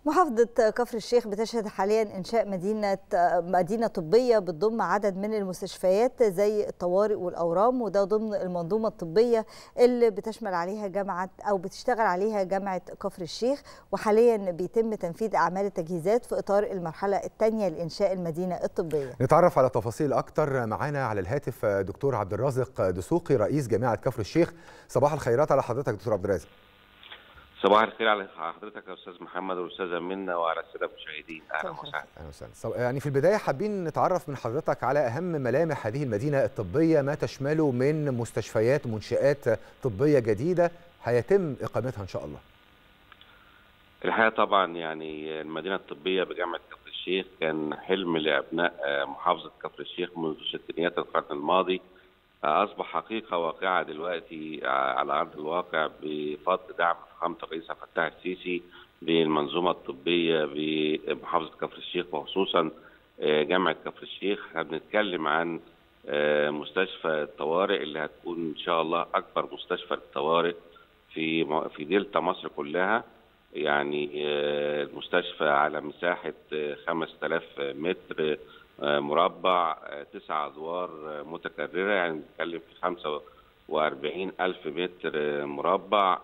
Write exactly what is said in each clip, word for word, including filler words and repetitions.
محافظة كفر الشيخ بتشهد حاليا إنشاء مدينة مدينة طبية بتضم عدد من المستشفيات زي الطوارئ والأورام، وده ضمن المنظومة الطبية اللي بتشمل عليها جامعة أو بتشتغل عليها جامعة كفر الشيخ. وحاليا بيتم تنفيذ أعمال التجهيزات في إطار المرحلة الثانية لإنشاء المدينة الطبية. نتعرف على تفاصيل أكتر. معانا على الهاتف دكتور عبد الرازق دسوقي رئيس جامعة كفر الشيخ. صباح الخيرات على حضرتك دكتور عبد الرازق. صباح الخير على حضرتك يا استاذ محمد والاستاذه منى وعلى الساده المشاهدين. اهلا وسهلا. اهلا وسهلا. يعني في البدايه حابين نتعرف من حضرتك على اهم ملامح هذه المدينه الطبيه، ما تشمله من مستشفيات ومنشآت طبيه جديده هيتم اقامتها ان شاء الله. الحقيقه طبعا يعني المدينه الطبيه بجامعه كفر الشيخ كان حلم لابناء محافظه كفر الشيخ منذ ستينيات القرن الماضي، أصبح حقيقة واقعة دلوقتي على أرض الواقع بفضل دعم فخامة الرئيس عبد الفتاح السيسي للمنظومة الطبية بمحافظة كفر الشيخ وخصوصا جامعة كفر الشيخ. بنتكلم عن مستشفى الطوارئ اللي هتكون إن شاء الله أكبر مستشفى للطوارئ في في دلتا مصر كلها. يعني المستشفى على مساحة خمسة آلاف متر مربع، تسع ادوار متكرره، يعني بنتكلم في خمسة وأربعين ألف متر مربع.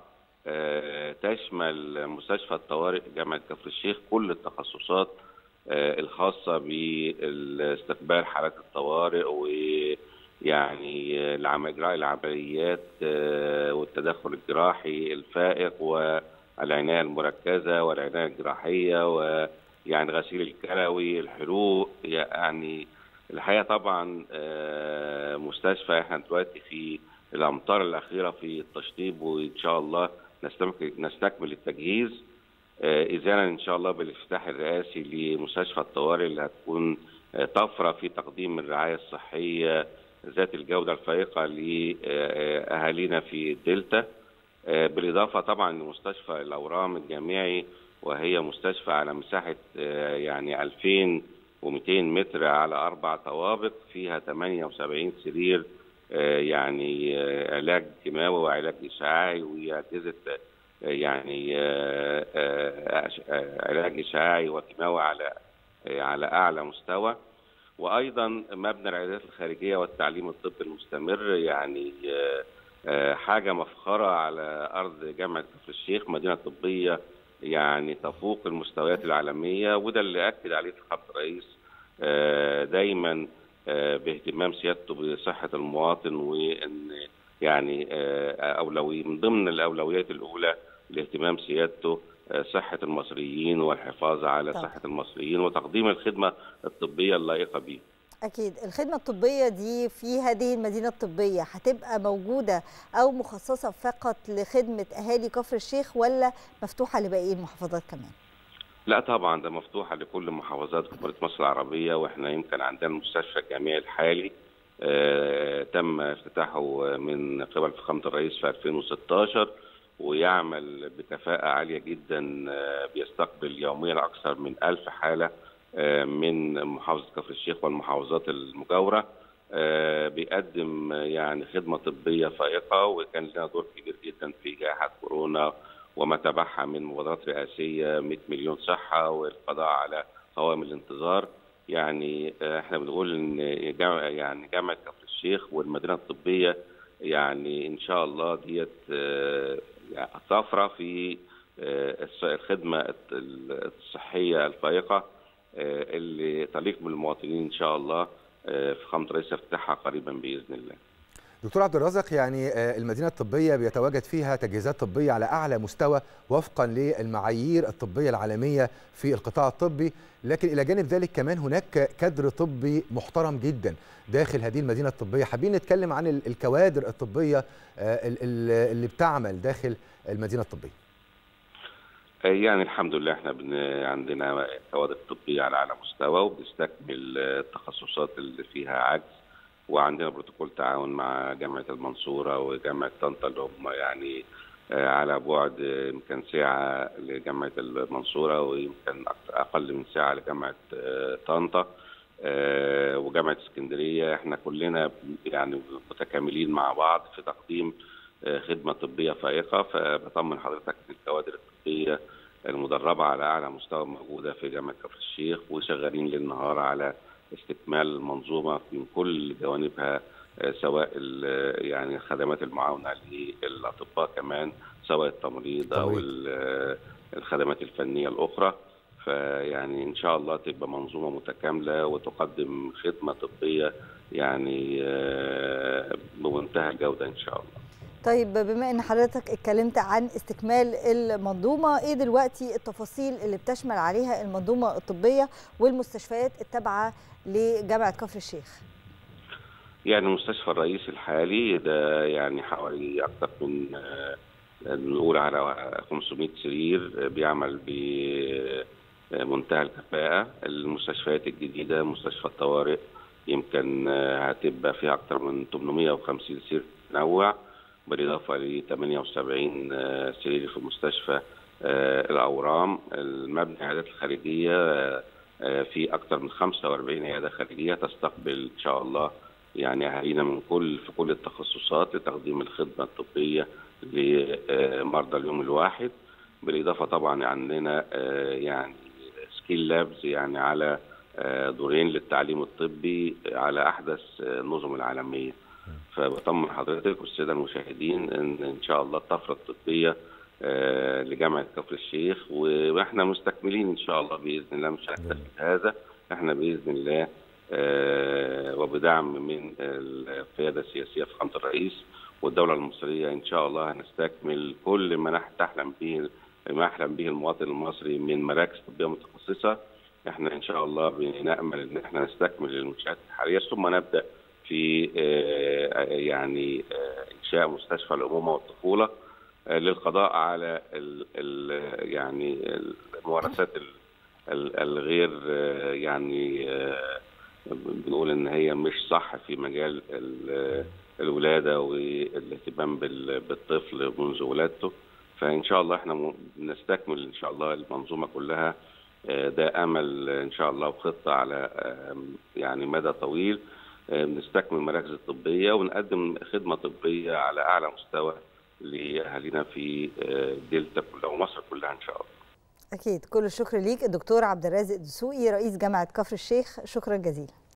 تشمل مستشفى الطوارئ جامعه كفر الشيخ كل التخصصات الخاصه باستقبال حالات الطوارئ، ويعني اجراء العمليات والتدخل الجراحي الفائق والعنايه المركزه والعنايه الجراحيه و يعني غسيل الكلوي، الحروق. يعني الحقيقه طبعا مستشفى احنا دلوقتي في الامطار الاخيره في التشطيب، وان شاء الله نستكمل التجهيز اذانا ان شاء الله بالافتتاح الرئاسي لمستشفى الطوارئ اللي هتكون طفره في تقديم الرعايه الصحيه ذات الجوده الفائقه لاهالينا في الدلتا. بالاضافه طبعا لمستشفى الاورام الجامعي، وهي مستشفى على مساحة يعني ألفين ومئتين متر على أربع طوابق، فيها ثمانية وسبعين سرير يعني علاج كيماوي وعلاج إشعاعي وأجهزة يعني علاج إشعاعي وكيماوي على على أعلى مستوى. وأيضا مبنى العيادات الخارجية والتعليم الطبي المستمر، يعني حاجة مفخرة على أرض جامعة كفر الشيخ، مدينة طبية يعني تفوق المستويات العالمية، وده اللي أكد عليه فخامة الرئيس دايما باهتمام سيادته بصحة المواطن، وأن يعني أولوية من ضمن الأولويات الأولى لاهتمام سيادته صحة المصريين والحفاظ على صحة المصريين وتقديم الخدمة الطبية اللائقة بهم. أكيد الخدمة الطبية دي في هذه المدينة الطبية هتبقى موجودة أو مخصصة فقط لخدمة أهالي كفر الشيخ ولا مفتوحة لباقي المحافظات كمان؟ لا طبعا ده مفتوحة لكل محافظات جمهورية مصر العربية، واحنا يمكن عندنا المستشفى الجامعي الحالي آه تم افتتاحه من قبل فخامة الرئيس في ألفين وستاشر، ويعمل بكفاءة عالية جدا، آه بيستقبل يوميا أكثر من ألف حالة من محافظة كفر الشيخ والمحافظات المجاورة. بيقدم يعني خدمة طبية فائقة، وكان لنا دور كبير جدا في جائحة كورونا وما تبعها من مبادرات رئاسية مئة مليون صحة والقضاء على قوائم الانتظار. يعني احنا بنقول ان يعني جامعة كفر الشيخ والمدينة الطبية يعني ان شاء الله ديت طفرة في الخدمة الصحية الفائقة اللي تليق بالمواطنين ان شاء الله. فخامة الرئيس افتتاحها قريبا باذن الله. دكتور عبد الرازق، يعني المدينه الطبيه بيتواجد فيها تجهيزات طبيه على اعلى مستوى وفقا للمعايير الطبيه العالميه في القطاع الطبي، لكن الى جانب ذلك كمان هناك كادر طبي محترم جدا داخل هذه المدينه الطبيه. حابين نتكلم عن الكوادر الطبيه اللي بتعمل داخل المدينه الطبيه. يعني الحمد لله احنا عندنا كوادر طبيه على اعلى مستوى وبنستكمل التخصصات اللي فيها عجز، وعندنا بروتوكول تعاون مع جامعه المنصوره وجامعه طنطا اللي هم يعني على بعد يمكن ساعه لجامعه المنصوره ويمكن اقل من ساعه لجامعه طنطا وجامعه اسكندريه. احنا كلنا يعني متكاملين مع بعض في تقديم خدمه طبيه فائقه، فبطمن حضرتك ان الكوادر الطبيه المدربة على أعلى مستوى موجودة في جامعة كفر الشيخ، وشغالين ليل نهار على استكمال المنظومة من كل جوانبها، سواء يعني الخدمات المعاونة للأطباء كمان، سواء التمريض أو الخدمات الفنية الأخرى. فيعني إن شاء الله تبقى منظومة متكاملة وتقدم خدمة طبية يعني بمنتهى الجودة إن شاء الله. طيب بما ان حضرتك اتكلمت عن استكمال المنظومه، ايه دلوقتي التفاصيل اللي بتشمل عليها المنظومه الطبيه والمستشفيات التابعه لجامعه كفر الشيخ؟ يعني المستشفى الرئيسي الحالي ده يعني حوالي اكثر من نقول على خمسمائة سرير، بيعمل بمنتهى الكفاءه. المستشفيات الجديده مستشفى الطوارئ يمكن هتبقى فيها اكثر من ثمانمائة وخمسين سرير متنوع، بالاضافه ل ثمانية وسبعين سرير في مستشفى الاورام. المبنى العيادات الخارجيه في اكثر من خمسة وأربعين عياده خارجيه تستقبل ان شاء الله يعني اهالينا من كل في كل التخصصات لتقديم الخدمه الطبيه لمرضى اليوم الواحد. بالاضافه طبعا عندنا يعني سكيل لابز يعني على دورين للتعليم الطبي على احدث النظم العالميه. فبطمن حضرتك والساده المشاهدين ان ان شاء الله الطفره الطبيه لجامعه كفر الشيخ، واحنا مستكملين ان شاء الله باذن الله، مش هنكتفي بهذا. احنا باذن الله وبدعم من القياده السياسيه فخامه الرئيس والدوله المصريه ان شاء الله هنستكمل كل ما تحلم به ما يحلم به المواطن المصري من مراكز طبيه متخصصه. احنا ان شاء الله بنامل ان احنا نستكمل المنشات الحاليه، ثم نبدا في يعني انشاء مستشفى الامومه والطفوله للقضاء على ال ال يعني الممارسات الغير يعني بنقول ان هي مش صح في مجال الولاده والاهتمام بالطفل منذ ولادته. فان شاء الله احنا نستكمل ان شاء الله المنظومه كلها، ده امل ان شاء الله وخطه على يعني مدى طويل. نستكمل المراكز الطبيه ونقدم خدمه طبيه على اعلى مستوى لاهالينا في دلتا كلها ومصر كلها ان شاء الله. اكيد. كل الشكر ليك الدكتور عبد الرازق دسوقي رئيس جامعه كفر الشيخ، شكرا جزيلا.